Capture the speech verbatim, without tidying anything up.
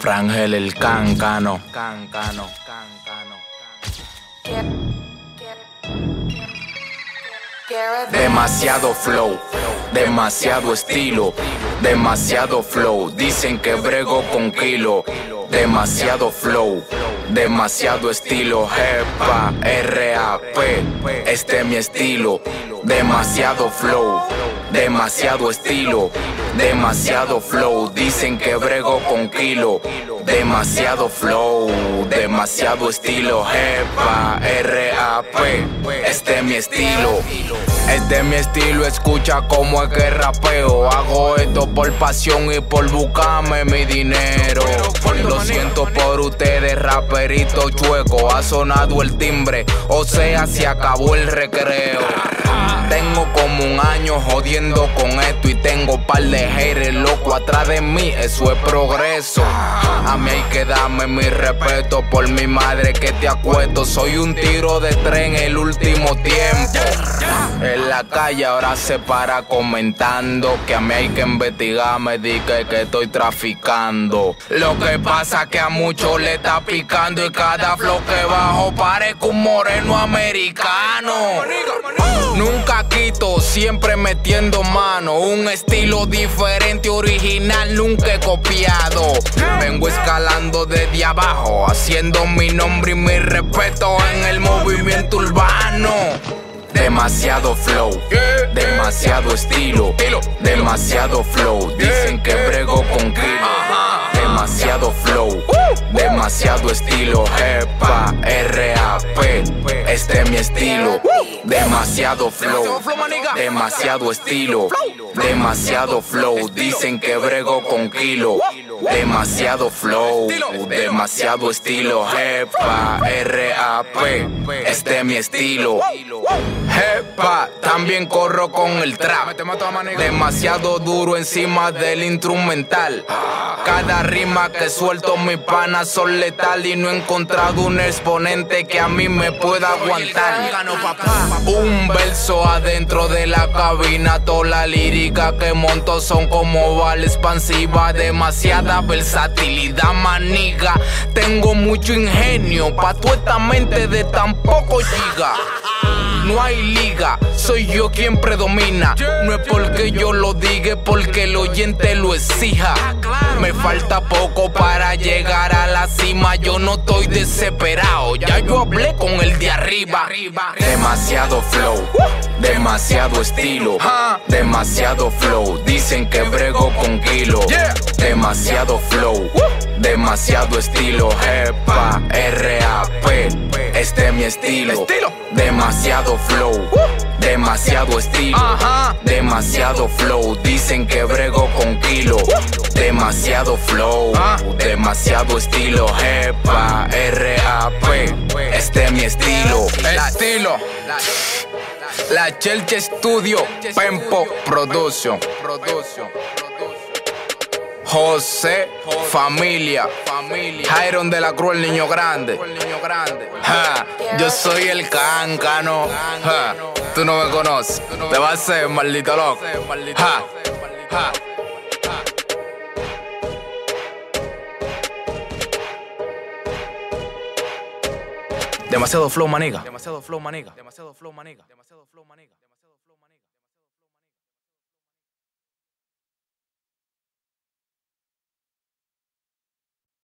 Frangel el cáncano. Cáncano, cáncano, Demasiado flow, demasiado estilo, demasiado flow. Dicen que brego con kilo. Demasiado flow, demasiado estilo. Jepa, R A P, este es mi estilo. Demasiado flow, demasiado estilo, demasiado flow. Dicen que brego con kilo. Demasiado flow, demasiado estilo. Jepa, R A P, este es mi estilo. Este es mi estilo, escucha cómo es que rapeo. Hago esto por pasión y por buscarme mi dinero. Lo siento por ustedes, raperito chueco. Ha sonado el timbre, o sea, se acabó el recreo. Tengo como un año jodiendo con esto y tengo par de haters loco atrás de mí, eso es progreso. A mí hay que darme mi respeto por mi madre que te acuesto. Soy un tiro de tren el último tiempo. En la calle ahora se para comentando que a mí hay que investigarme, di que, que estoy traficando. Lo que pasa que a muchos le está picando y cada flow que bajo parezco un moreno americano. Nunca quito, siempre metiendo mano. Un estilo diferente, original, nunca he copiado. Vengo escalando desde abajo, haciendo mi nombre y mi respeto en el movimiento urbano. Demasiado flow, demasiado estilo, demasiado flow. Dicen que brego con kilo. Demasiado flow, demasiado estilo. Jepa, R A P, este es mi estilo. Demasiado flow, demasiado estilo, demasiado flow. Dicen que brego con kilo. Demasiado flow, demasiado estilo. Jepa, R A P, este es mi estilo. Jepa, también corro con el trap. Demasiado duro encima del instrumental. Cada rima que suelto mis panas son letal y no he encontrado un exponente que a mí me pueda aguantar. Un verso adentro de la cabina, toda la lírica que monto son como bala expansiva. Demasiada versatilidad, maniga. Tengo mucho ingenio pa' tu esta mente de tan poco giga. No hay liga, soy yo quien predomina. No es porque yo lo diga, es porque el oyente lo exija. Me falta poco para llegar a la cima. Yo no estoy desesperado, ya yo hablé con el de arriba. Demasiado flow, demasiado estilo, demasiado flow. Dicen que brego con kilo. Demasiado flow, demasiado estilo. Jepa, R A P, este es mi estilo. Demasiado flow, demasiado estilo, demasiado flow. Dicen que brego con kilo. Demasiado flow, demasiado estilo. Jepa, R A P, este es mi estilo. Estilo, la Chelche Studio, Pempo Production. José, familia, Jairon de la Cruz, el niño grande. Ja, yo soy el cáncano. Ja, tú no me conoces, te vas a hacer maldito loco. Ja, ja. Demasiado flow, maniga. Demasiado flow, maniga. Demasiado flow, maniga. Demasiado flow, maniga.